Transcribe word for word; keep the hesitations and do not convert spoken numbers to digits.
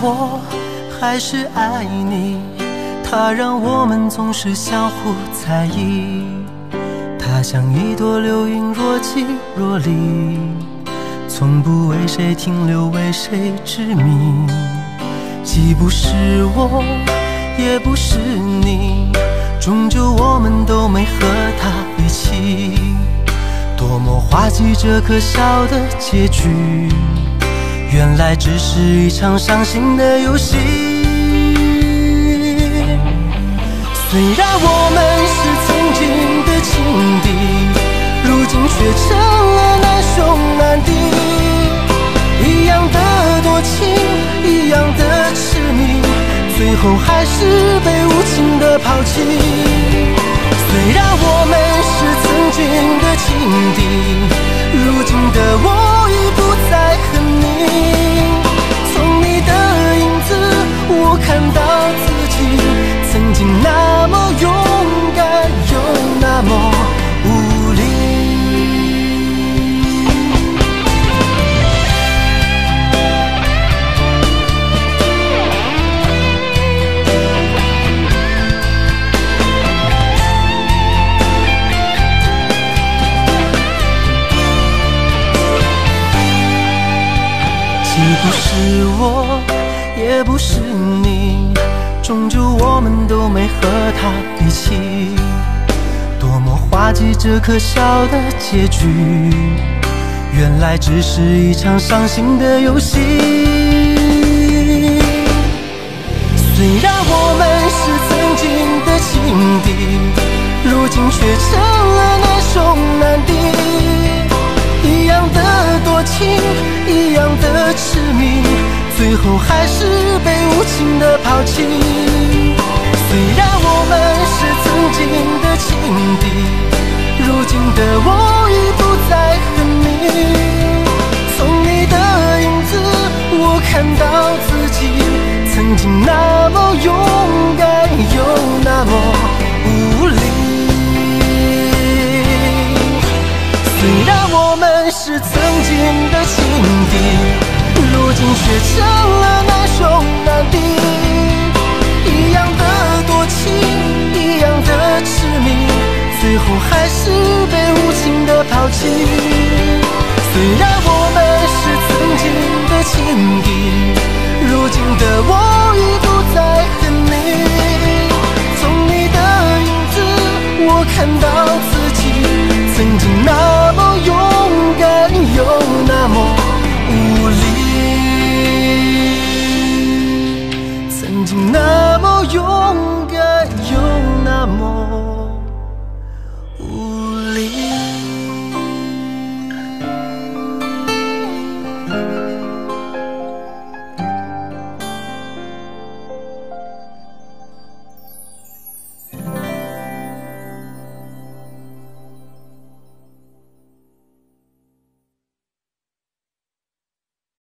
我还是爱你，它让我们总是相互在意。它像一朵流云，若即若离，从不为谁停留，为谁执迷。既不是我，也不是你，终究我们都没和他一起。多么滑稽这可笑的结局，原来只是一场伤心的游戏。虽然我们是曾经的情敌，如今却成了难兄难弟。一样的多情，一样的痴迷，最后还是被无情的抛弃。虽然我们是曾经的情敌，如今的我已不再恨你。从你的影子，我看到自己曾经那么勇敢，又那么无力。既不是我，也不是你，终究我们都没和他一起。多么滑稽这可笑的结局，原来只是一场伤心的游戏。虽然我们是曾经的情敌，如今却成了难兄难弟。一样的多情，一样的痴迷，最后还是被无情的抛弃。虽然我们是曾经的情敌，如今的我已不再恨你。从你的影子，我看到自己曾经那么勇敢，又那么无力。虽然我们是曾经的情敌，如今却成了难兄难弟。一样的多情，一样的痴迷，最后还是被无情的抛弃。虽然我们是曾经的情敌，如今的我已不再恨你。从你的影子，我看到自己曾经那么勇敢，又那么无力。曾经那么勇敢，又那么